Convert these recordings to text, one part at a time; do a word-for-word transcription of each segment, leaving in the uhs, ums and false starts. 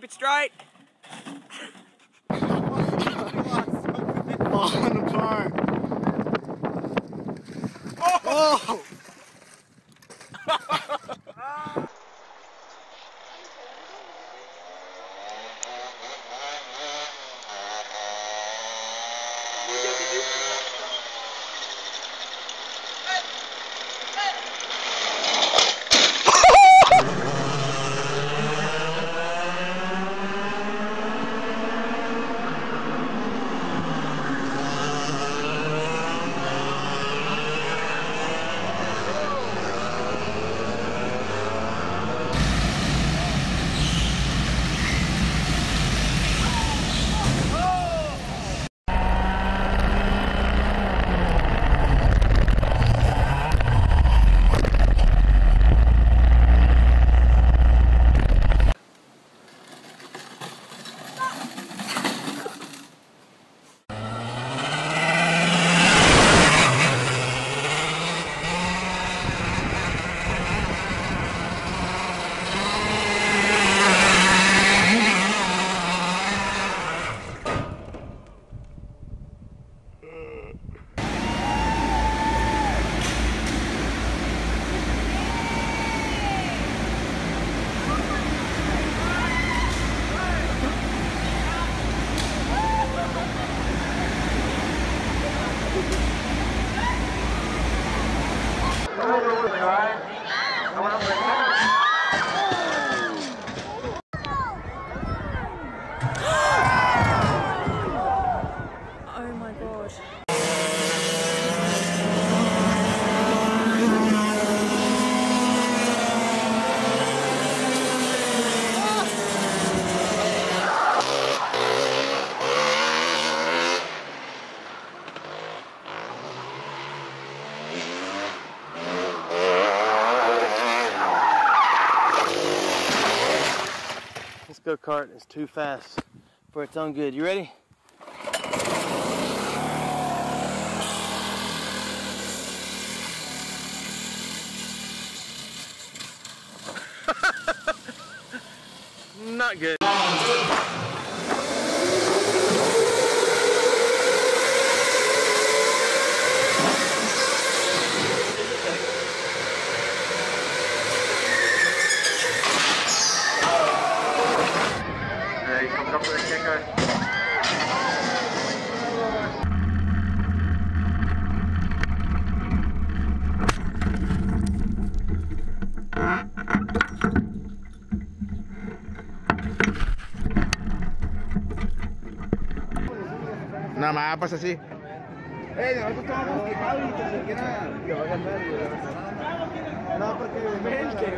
Keep it straight. Falling apart. Oh! Oh my god. This go-kart is too fast for its own good. You ready? Not good. Hey, comes up with a kicker. Nada más pasa así. Eh, nosotros estábamos quejados y ni siquiera le va a ganar. No, porque mente,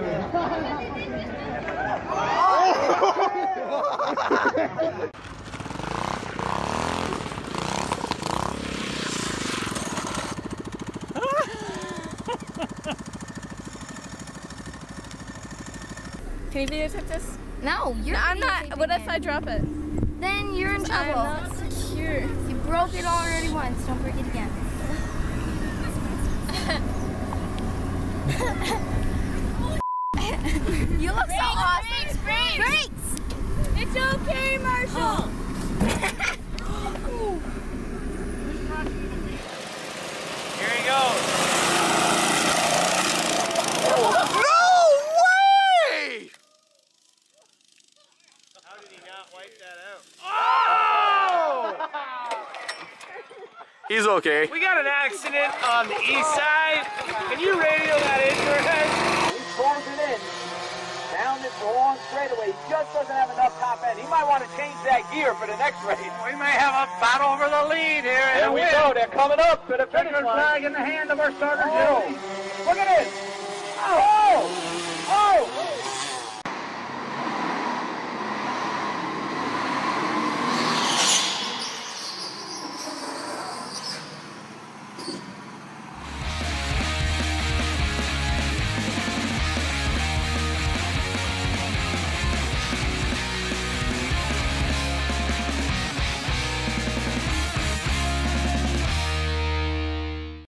Can you videotape this? No, you're No, I'm not. What if I drop it? Then you're in I'm trouble. not secure. You broke it already once. Don't break it again. You look so awesome. Brakes! Brakes! It's okay, Marshall. Here he goes. How did he not wipe that out? Oh! He's okay. We got an accident on the east side. Can you radio that in for us? He forms it in. Down this long straightaway. He just doesn't have enough top end. He might want to change that gear for the next race. We may have a battle over the lead here. There we go. They're coming up to the finish line. Flag in the hand of our starter, Oh, Joey. look at this. Oh! Oh!